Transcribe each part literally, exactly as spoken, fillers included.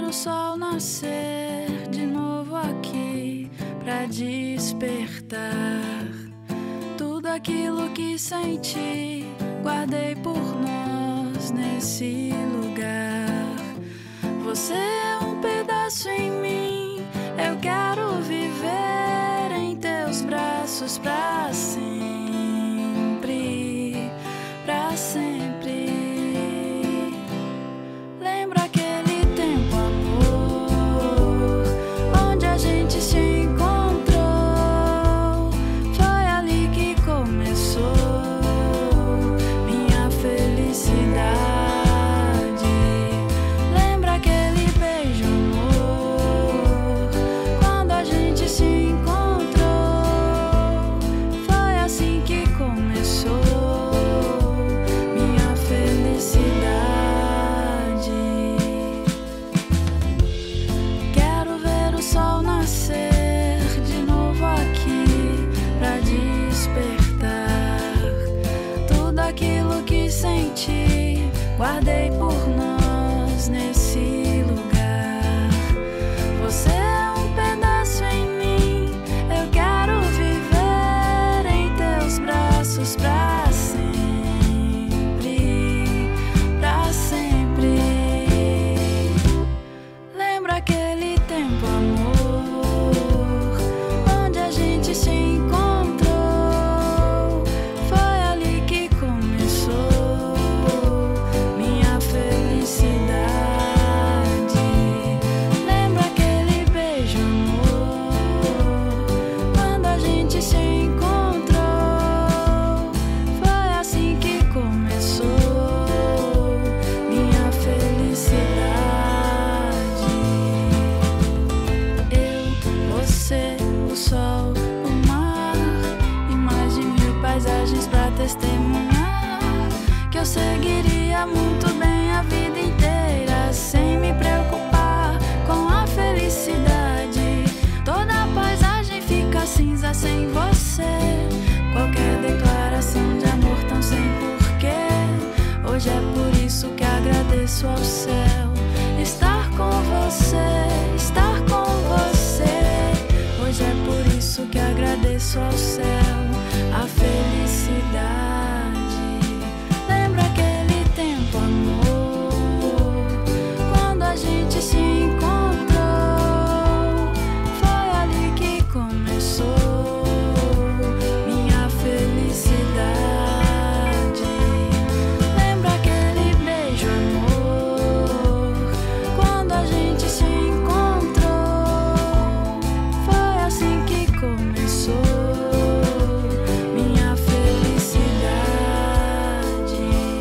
o sol nascer de novo aqui pra despertar tudo aquilo que senti, guardei por nós nesse lugar. Você é um pedaço em mim, eu quero viver em teus braços pra sempre, pra sempre. Lembra aquele tempo, amor, onde a gente se encontrou? Foi ali que começou minha felicidade. Lembra aquele beijo, amor, quando a gente se encontrou? Foi assim que começou minha felicidade. Quero ver o sol nascer de novo aqui pra despertar tudo aquilo que senti, guardei por nós nesse lugar. Você é um pedaço em mim, eu quero viver em teus braços pra sempre, pra sempre. Lembra aquele tempo, amor, onde a gente se encontrou? Foi ali que começou minha felicidade. Lembra aquele beijo, amor, quando a gente se encontrou? Foi assim que começou minha felicidade. Eu, você, o sol, o mar e mais de mil paisagens pra testemunhar que eu seguiria muito bem a vida inteira sem me preocupar com a felicidade. Toda a paisagem fica cinza sem você, qualquer declaração de amor tão sem porquê. Hoje é por isso que agradeço ao céu estar com você, estar com você. Hoje é por isso que agradeço ao céu a felicidade. Lembra aquele tempo, amor, quando a gente se encontrou? Foi ali que começou minha felicidade. Lembra aquele beijo, amor, quando a gente se encontrou? Foi assim que começou minha felicidade.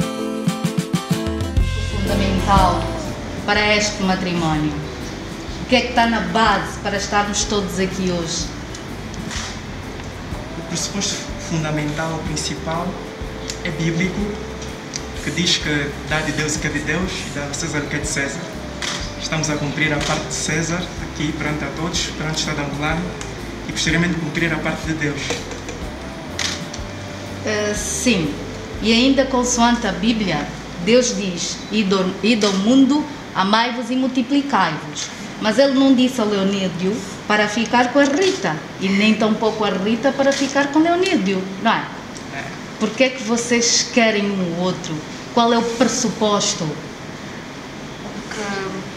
Fundamental para este matrimónio. O que é que está na base para estarmos todos aqui hoje? O pressuposto fundamental, principal, é bíblico, que diz que dá de Deus o que é de Deus e dá a César o que é de César. Estamos a cumprir a parte de César aqui perante a todos, perante o Estado angolano, e posteriormente cumprir a parte de Deus. Uh, sim, e ainda consoante a Bíblia, Deus diz: ide ao- ide ao mundo, amai-vos e multiplicai-vos. Mas Ele não disse a Leonídio para ficar com a Rita, e nem tampouco a Rita para ficar com Leonídio, não é? É. Por que é que vocês querem um outro? Qual é o pressuposto? Porque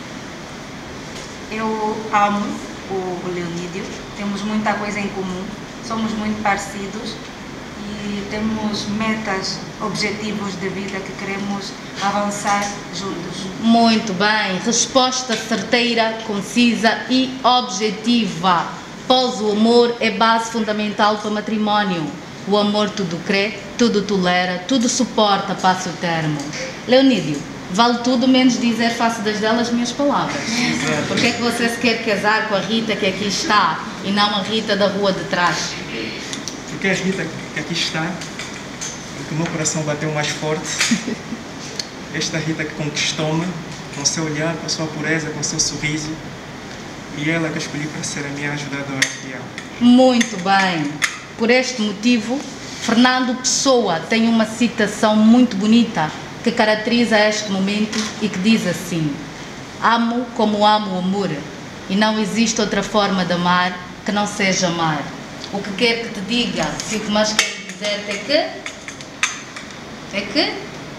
eu amo o Leonídio, temos muita coisa em comum, somos muito parecidos e temos metas, objetivos de vida que queremos avançar juntos. Muito bem, resposta certeira, concisa e objetiva. Pois o amor é base fundamental para o matrimónio. O amor tudo crê, tudo tolera, tudo suporta, passa o termo. Leonídio, vale tudo menos dizer face das delas minhas palavras. Exato. Por que é que você se quer casar com a Rita que aqui está e não a Rita da rua de trás? Porque a Rita que aqui está, porque o meu coração bateu mais forte. Esta Rita que conquistou-me com seu olhar, com a sua pureza, com seu sorriso. E ela que eu escolhi para ser a minha ajudadora fiel. Muito bem. Por este motivo, Fernando Pessoa tem uma citação muito bonita que caracteriza este momento e que diz assim: Amo como amo o amor, e não existe outra forma de amar que não seja amar. O que quer que te diga, se o que mais quero dizer é que... É que?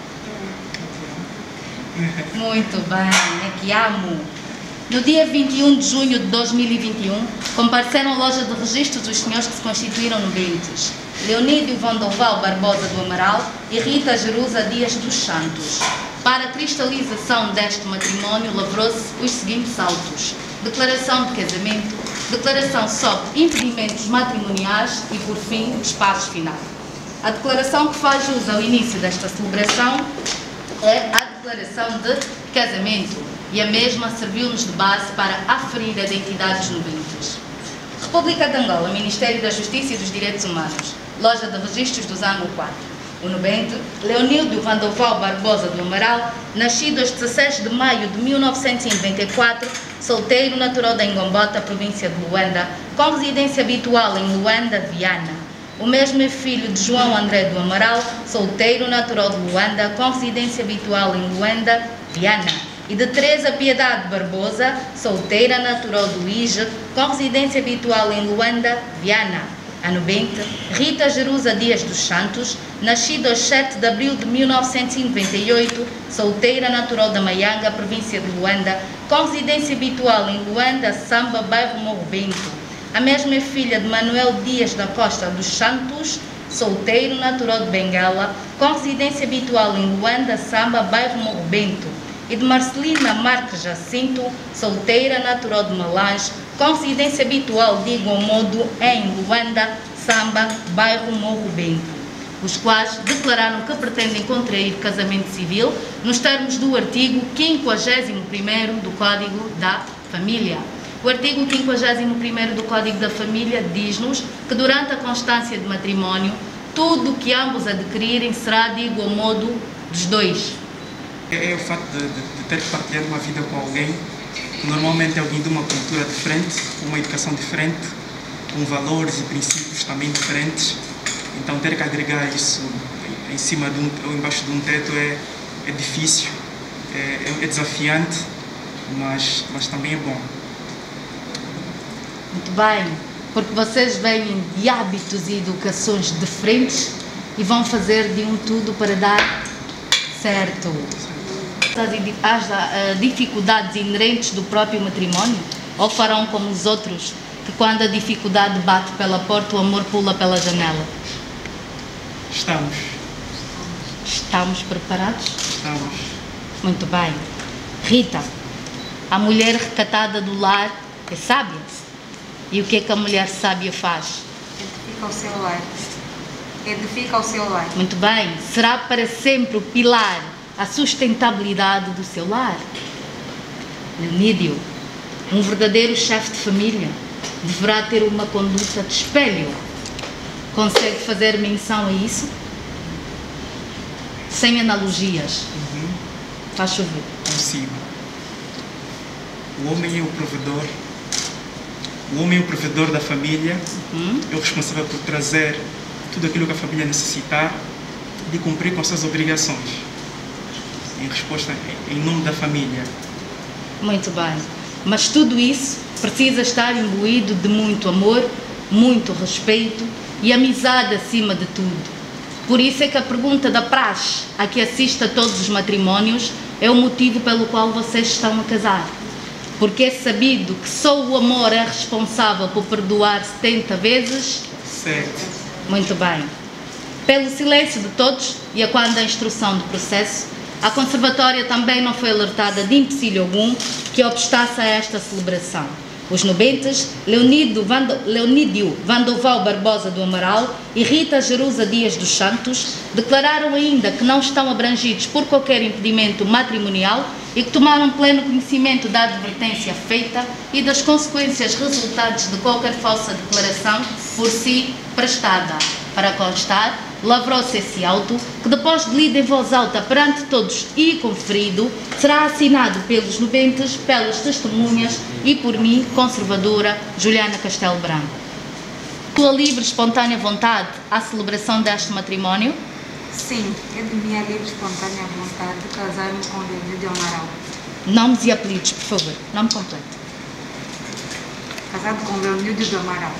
Muito bem, é que amo. No dia vinte e um de junho de dois mil e vinte e um, compareceram à loja de registros os senhores que se constituíram nobentes: Leonídio Vandoval Barbosa do Amaral e Rita Jerusa Dias dos Santos. Para a cristalização deste matrimónio, lavrou-se os seguintes autos: declaração de casamento, declaração sobre impedimentos matrimoniais e, por fim, o espaço final. A declaração que faz jus ao início desta celebração é a declaração de casamento, e a mesma serviu-nos de base para aferir a identidade dos nobentes. República de Angola, Ministério da Justiça e dos Direitos Humanos, Loja de Registros do Zango quatro. O nobente, Leonídio Vandoval Barbosa do Amaral, nascido a dezesseis de maio de mil novecentos e noventa e quatro, solteiro, natural da Ingombota, província de Luanda, com residência habitual em Luanda, Viana. O mesmo é filho de João André do Amaral, solteiro, natural de Luanda, com residência habitual em Luanda, Viana. E de Teresa Piedade Barbosa, solteira, natural do Ige, com residência habitual em Luanda, Viana. A nobente, Rita Jerusa Dias dos Santos, nascido a sete de abril de mil novecentos e noventa e oito, solteira, natural da Maianga, província de Luanda, com residência habitual em Luanda, Samba, bairro Morro Bento. A mesma é filha de Manuel Dias da Costa dos Santos, solteiro, natural de Benguela, com residência habitual em Luanda, Samba, bairro Morro Bento. E de Marcelina Marques Jacinto, solteira, natural de Malange, com residência habitual de igual modo em Luanda, Samba, bairro Morro Bento, os quais declararam que pretendem contrair casamento civil nos termos do artigo quinquagésimo primeiro do Código da Família. O artigo quinquagésimo primeiro do Código da Família diz-nos que durante a constância de matrimónio, tudo o que ambos adquirirem será de igual modo dos dois. É, é o facto de, de, de ter que partilhar uma vida com alguém, que normalmente é alguém de uma cultura diferente, com uma educação diferente, com valores e princípios também diferentes. Então ter que agregar isso em cima de um, ou embaixo de um teto é, é difícil, é, é desafiante, mas, mas também é bom. Muito bem, porque vocês vêm de hábitos e educações diferentes e vão fazer de um tudo para dar certo. As dificuldades inerentes do próprio matrimónio, ou farão como os outros, que quando a dificuldade bate pela porta, o amor pula pela janela? Estamos. Estamos preparados? Estamos. Muito bem. Rita, a mulher recatada do lar é sábia. E o que é que a mulher sábia faz? Edifica o seu lar. Edifica o seu lar. Muito bem. Será para sempre o pilar, a sustentabilidade do seu lar. Leonídio, um verdadeiro chefe de família deverá ter uma conduta de espelho. Consegue fazer menção a isso? Sem analogias. Uhum. Faz chover. Consigo. O homem é o provedor. O homem é o provedor da família. Uhum. É o responsável por trazer tudo aquilo que a família necessitar, de cumprir com suas obrigações. Em resposta, em nome da família. Muito bem. Mas tudo isso precisa estar imbuído de muito amor, muito respeito e amizade acima de tudo. Por isso é que a pergunta da praxe a que assiste a todos os matrimónios é o motivo pelo qual vocês estão a casar. Porque é sabido que só o amor é responsável por perdoar setenta vezes? Sete. Muito bem. Pelo silêncio de todos e a quando a instrução do processo, a Conservatória também não foi alertada de empecilho algum que obstasse a esta celebração. Os nobentes, Leonídio, Vando, Leonídio Vandoval Barbosa do Amaral e Rita Jerusa Dias dos Santos, declararam ainda que não estão abrangidos por qualquer impedimento matrimonial e que tomaram pleno conhecimento da advertência feita e das consequências resultantes de qualquer falsa declaração por si prestada. Para constar, lavrou-se esse auto, que depois de lido em voz alta perante todos e conferido, será assinado pelos nobentes, pelas testemunhas e por mim, conservadora, Juliana Castelo Branco. Tua livre, espontânea vontade à celebração deste matrimónio? Sim, é de minha livre, espontânea vontade de casar-me com Leonídio Amaral. Nomes e apelidos, por favor. Nome completo. Casado com Leonídio do Amaral.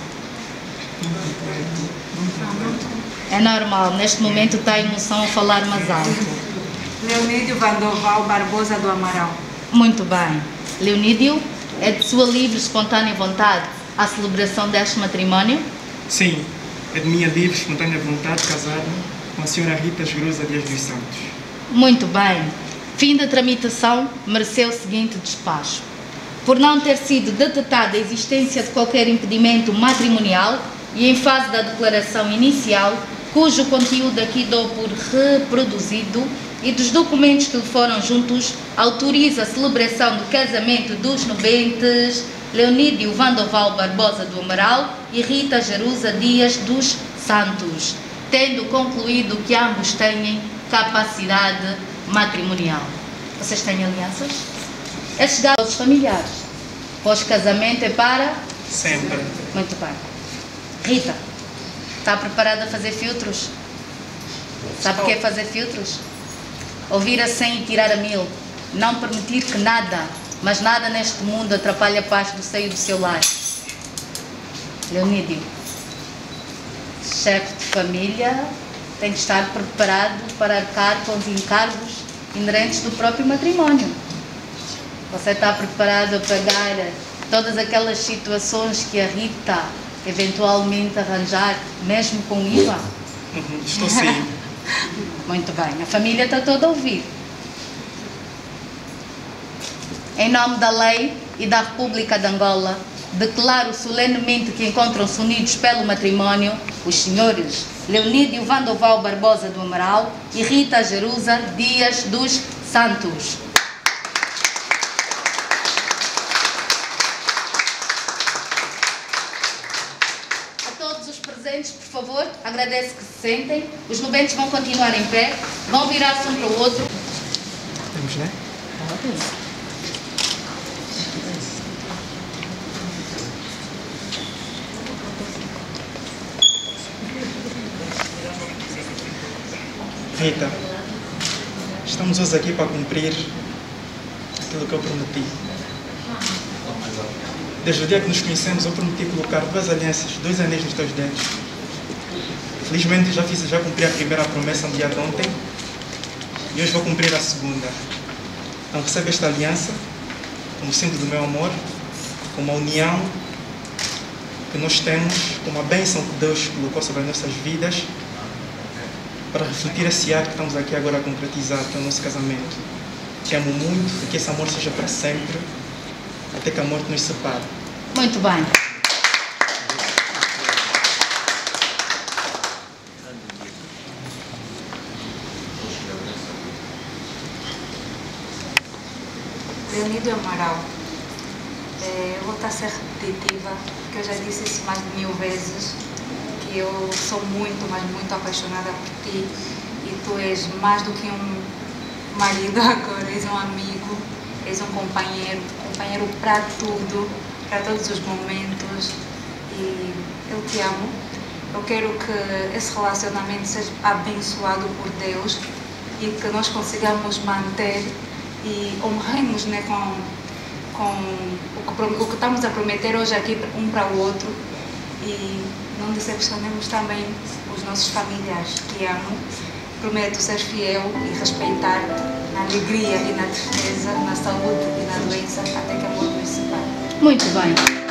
É normal, neste momento está a emoção a falar mais alto. Leonídio Vandoval Barbosa do Amaral. Muito bem. Leonídio, é de sua livre e espontânea vontade a celebração deste matrimónio? Sim, é de minha livre e espontânea vontade casar-me com a senhora Rita Jerusa Dias dos Santos. Muito bem. Fim da tramitação, mereceu o seguinte despacho. Por não ter sido detectada a existência de qualquer impedimento matrimonial e em fase da declaração inicial, cujo conteúdo aqui dou por reproduzido, e dos documentos que lhe foram juntos, autoriza a celebração do casamento dos nobentes Leonídio Vandoval Barbosa do Amaral e Rita Jerusa Dias dos Santos, tendo concluído que ambos têm capacidade matrimonial. Vocês têm alianças? É chegar aos familiares. Pós-casamento é para? Sempre. Muito bem. Rita, está preparada a fazer filtros? Sabe o que é fazer filtros? Ouvir a cem e tirar a mil. Não permitir que nada, mas nada neste mundo atrapalhe a paz do seio do seu lar. Leonídio, chefe de família, tem que estar preparado para arcar com os encargos inerentes do próprio matrimónio. Você está preparado a pagar todas aquelas situações que a Rita eventualmente arranjar, mesmo com I V A? Uhum, estou sim. Muito bem, a família está toda a ouvir. Em nome da lei e da República de Angola, declaro solenemente que encontram-se unidos pelo matrimónio os senhores Leonídio Vandoval Barbosa do Amaral e Rita Jerusa Dias dos Santos. Presentes, por favor, agradeço que se sentem. Os nobentes vão continuar em pé, vão virar-se um para o outro. Temos, né? Rita, estamos hoje aqui para cumprir aquilo que eu prometi. Desde o dia que nos conhecemos, eu prometi colocar duas alianças, dois anéis nos teus dedos. Felizmente já fiz, já cumpri a primeira promessa no dia de ontem e hoje vou cumprir a segunda. Então recebe esta aliança como símbolo do meu amor, como a união que nós temos, como a bênção que Deus colocou sobre as nossas vidas, para refletir esse ato que estamos aqui agora a concretizar, que é o nosso casamento. Te amo muito e que esse amor seja para sempre, até que a morte nos separe. Muito bem. Leonídio Amaral, é, eu vou estar a ser repetitiva, porque eu já disse isso mais de mil vezes, que eu sou muito, mas muito apaixonada por ti e tu és mais do que um marido agora, és um amigo, és um companheiro, companheiro para tudo, para todos os momentos e eu te amo. Eu quero que esse relacionamento seja abençoado por Deus e que nós consigamos manter e honremos, né, com, com o, que, o que estamos a prometer hoje aqui um para o outro e não decepcionemos também os nossos familiares. Te amo, prometo ser fiel e respeitar na alegria e na tristeza, na saúde e na doença, até que a morte nos separe. Muito bem.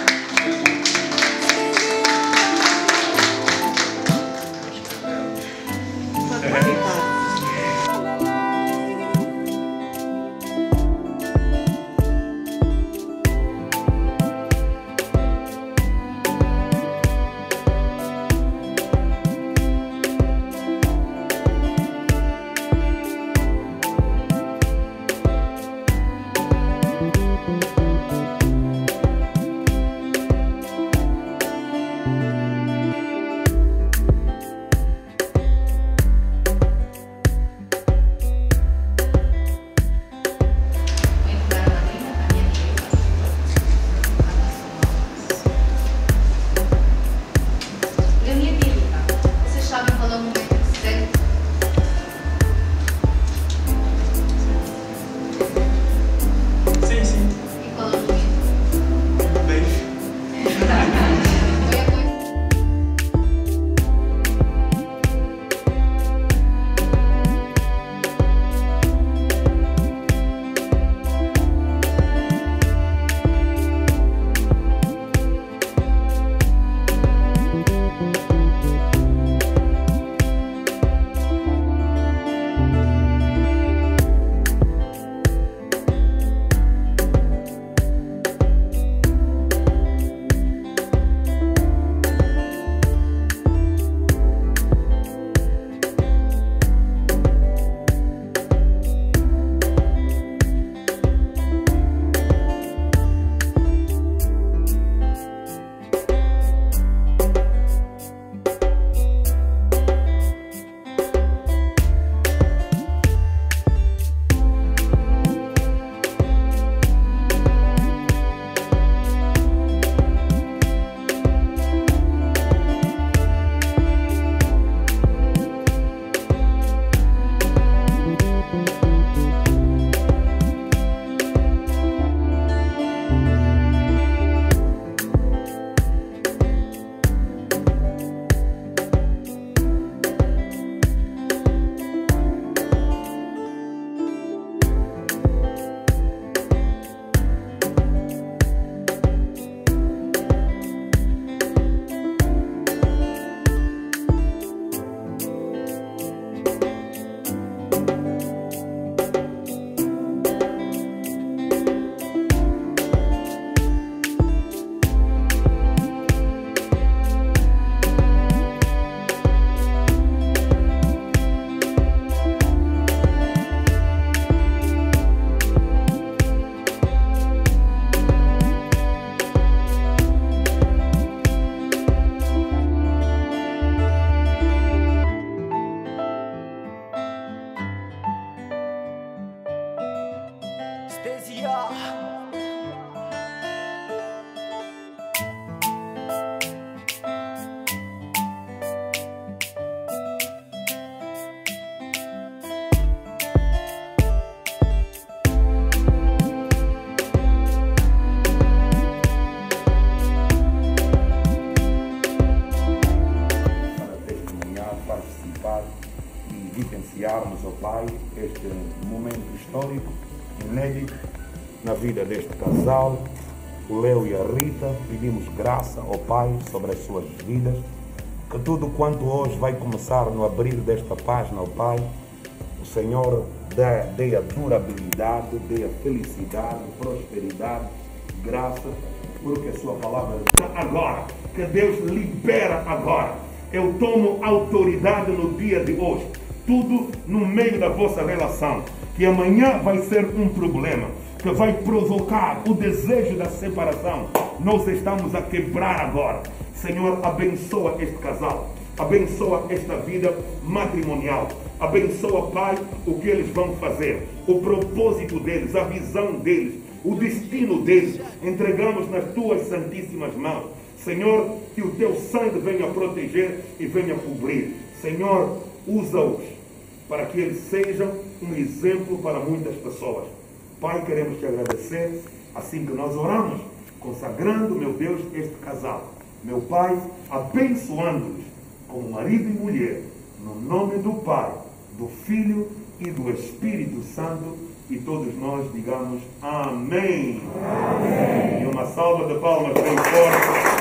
Pai, este momento histórico, inédito, na vida deste casal, o Leo e a Rita. Pedimos graça ao Pai sobre as suas vidas, que tudo quanto hoje vai começar no abrir desta página, ao Pai, o Senhor dê, dê a durabilidade, dê a felicidade, prosperidade, graça, porque a sua palavra agora, que Deus libera agora. Eu tomo autoridade no dia de hoje, tudo no meio da vossa relação, que amanhã vai ser um problema, que vai provocar o desejo da separação. Nós estamos a quebrar agora. Senhor, abençoa este casal, abençoa esta vida matrimonial, abençoa, Pai, o que eles vão fazer, o propósito deles, a visão deles, o destino deles. Entregamos nas tuas santíssimas mãos. Senhor, que o teu sangue venha proteger e venha cobrir. Senhor, usa-os para que eles sejam um exemplo para muitas pessoas. Pai, queremos te agradecer, assim que nós oramos, consagrando, meu Deus, este casal. Meu Pai, abençoando-os como marido e mulher, no nome do Pai, do Filho e do Espírito Santo, e todos nós digamos amém. Amém. E uma salva de palmas bem forte.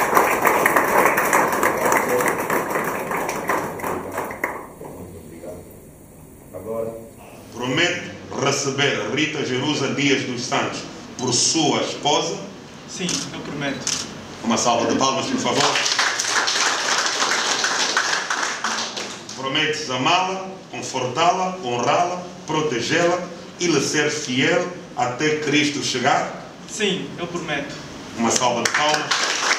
Promete receber Rita Jerusa Dias dos Santos por sua esposa? Sim, eu prometo. Uma salva de palmas, por favor. Prometes amá-la, confortá-la, honrá-la, protegê-la e lhe ser fiel até Cristo chegar? Sim, eu prometo. Uma salva de palmas.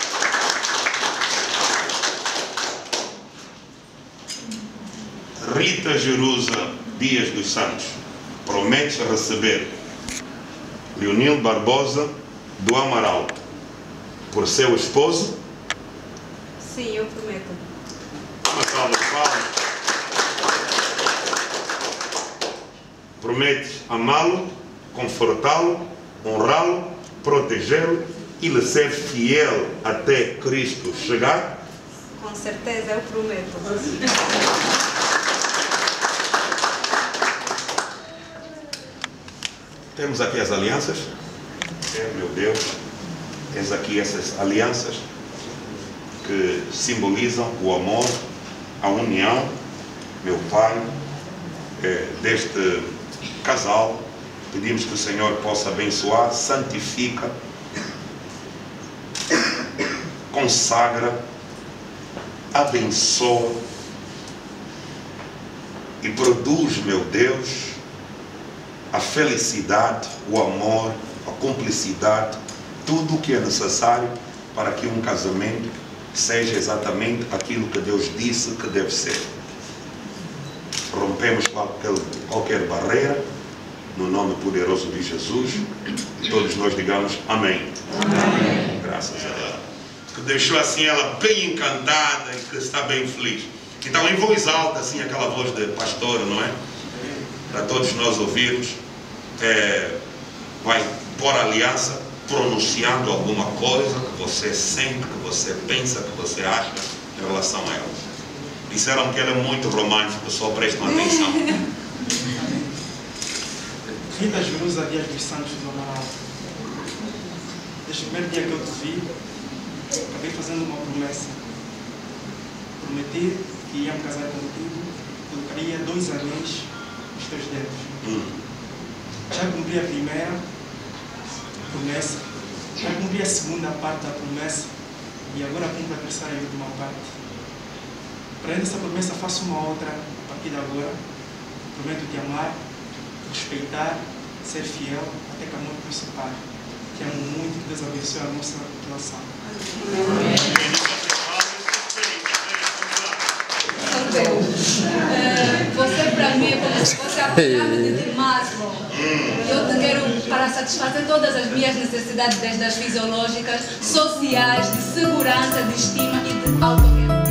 Rita Jerusa Dias dos Santos, prometes receber Leonil Barbosa do Amaral por seu esposo? Sim, eu prometo. Uma salva de palmas. Prometes amá-lo, confortá-lo, honrá-lo, protegê-lo e lhe ser fiel até Cristo chegar? Com certeza, eu prometo. Temos aqui as alianças. É, meu Deus, tens aqui essas alianças que simbolizam o amor, a união, meu Pai, é, deste casal. Pedimos que o Senhor possa abençoar, santifica, consagra, abençoa e produz, meu Deus, a felicidade, o amor, a cumplicidade, tudo o que é necessário para que um casamento seja exatamente aquilo que Deus disse que deve ser. Rompemos qualquer, qualquer barreira no nome poderoso de Jesus e todos nós digamos amém. Amém. Graças a Deus. Que deixou assim ela bem encantada e que está bem feliz. Então em voz alta, assim, aquela voz de pastor, não é? Para todos nós ouvirmos, é, vai pôr a aliança pronunciando alguma coisa que você sente, que você pensa, que você acha em relação a ela. Disseram que ela é muito romântica, só prestam atenção. Rita Jerusa Dias dos Santos do Amaral. Desde o primeiro dia que eu te vi, acabei fazendo uma promessa. Prometi que ia me casar contigo, colocaria dois anéis nos teus dedos. Hum. Já cumpri a primeira promessa, já cumpri a segunda parte da promessa e agora cumpro a terceira e última parte. Para essa promessa faço uma outra a partir de agora. Prometo te amar, respeitar, ser fiel até que a morte nos separe. Te amo muito e que Deus abençoe a nossa relação. Uh, você para mim é como se fosse a pirâmide de Maslow. Eu te quero para satisfazer todas as minhas necessidades, desde as fisiológicas, sociais, de segurança, de estima e de autoquero.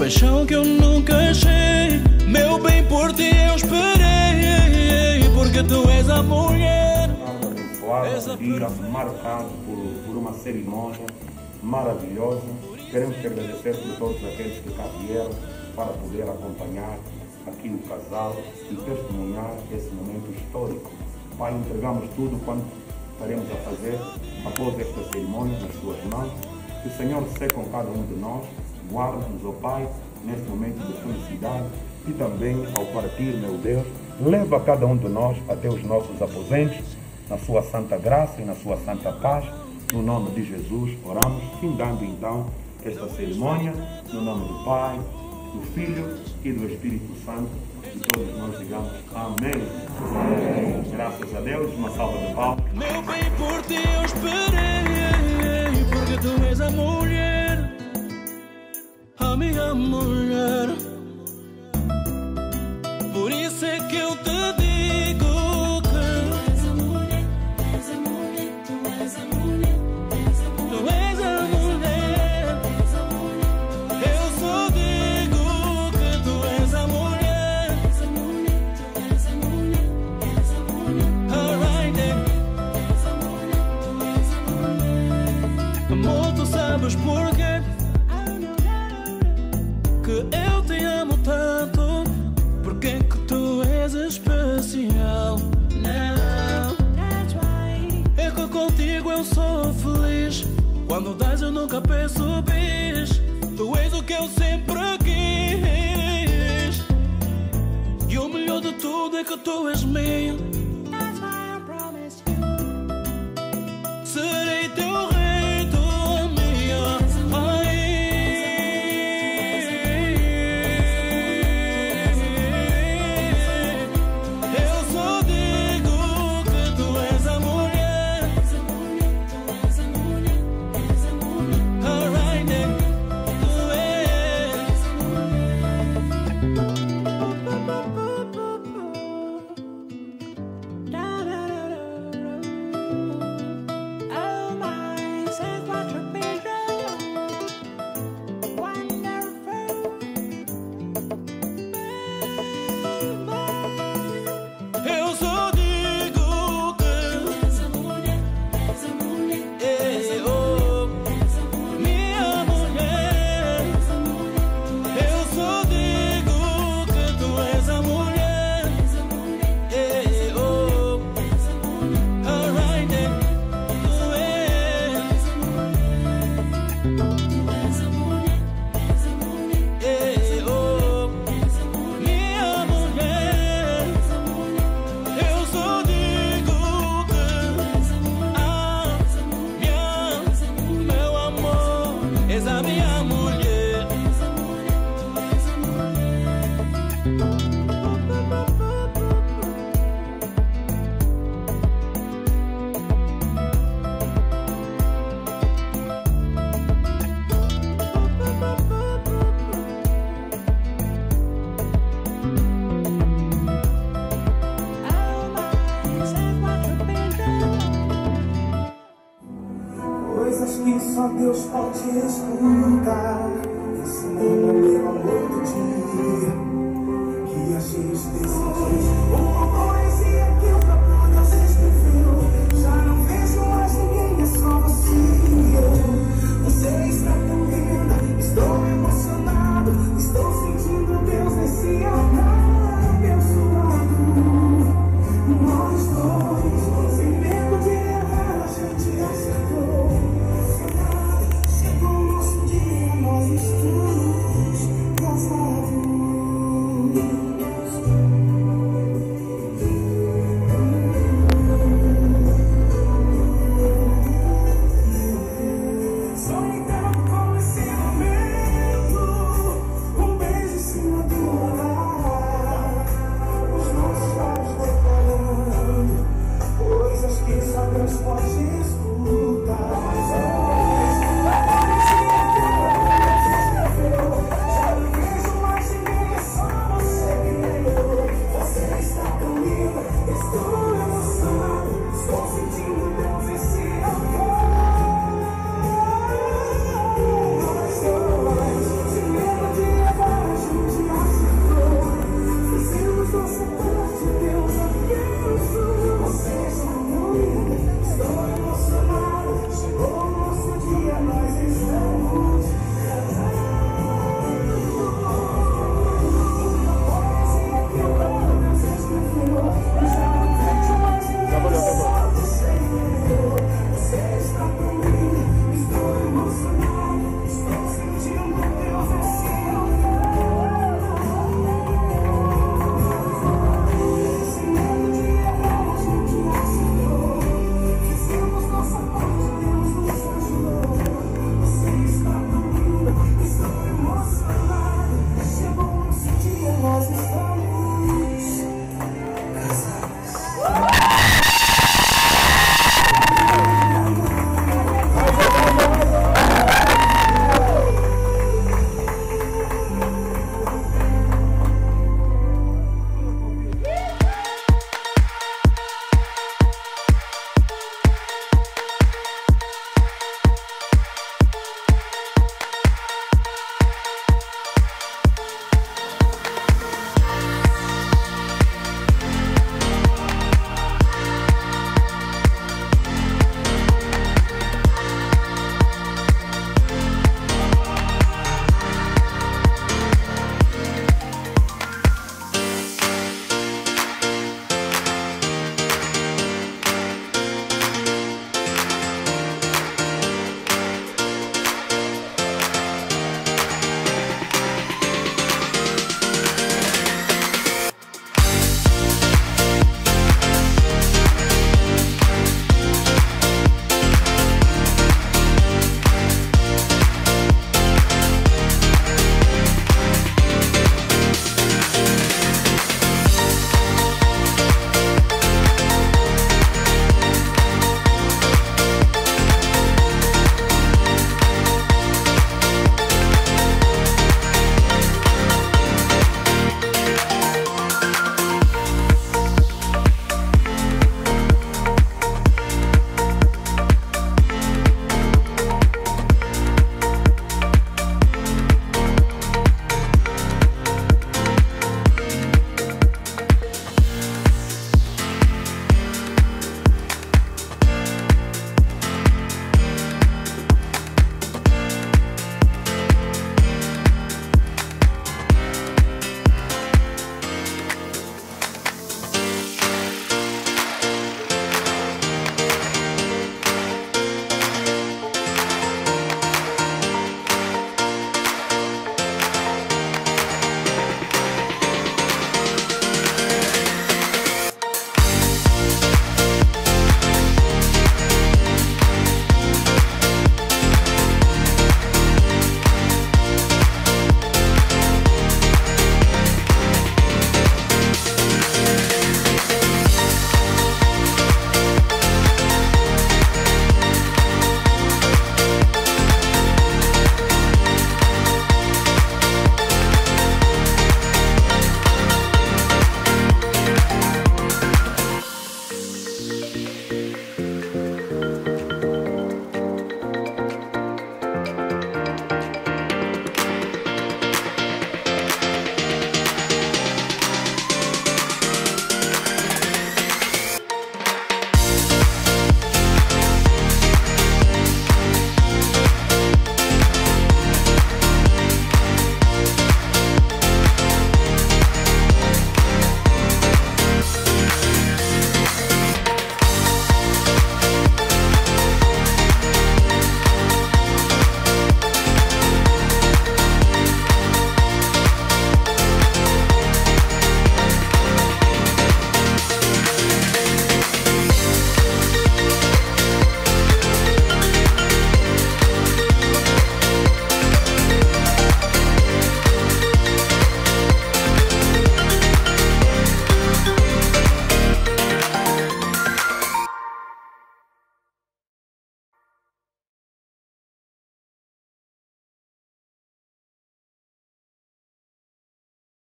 paixão que eu nunca achei. Meu bem, por ti eu esperei, porque tu és a mulher. Abençoado dia marcado por, por uma cerimônia maravilhosa. Queremos te agradecer por todos aqueles que cá vieram para poder acompanhar aqui o casal e testemunhar esse momento histórico. Pai, entregamos tudo quanto estaremos a fazer após esta cerimônia nas tuas mãos. Que o Senhor seja com cada um de nós, guarda-nos, ó Pai, neste momento de felicidade e também ao partir, meu Deus, leva cada um de nós até os nossos aposentos, na sua santa graça e na sua santa paz. No nome de Jesus, oramos, findando então esta cerimônia, no nome do Pai, do Filho e do Espírito Santo. E todos nós digamos amém. Amém. Graças a Deus, uma salva de palmas. Meu bem, por ti eu esperei, porque tu és a mulher, a minha mulher. Por isso é que eu te digo que tu és a mulher, tu és a mulher, tu és a mulher, tu és a mulher. Eu só digo que tu és a mulher, tu és a mulher, tu és a mulher. Alright then. Amor, tu sabes porquê que eu te amo tanto, porque que tu és especial. Não, é que contigo eu sou feliz. Quando dás eu nunca peço bis. Tu és o que eu sempre quis. E o melhor de tudo é que tu és meu. Serei teu rei, tua minha que só Deus pode escutar. Ensinando ao meu amor do dia que a gente decidiu.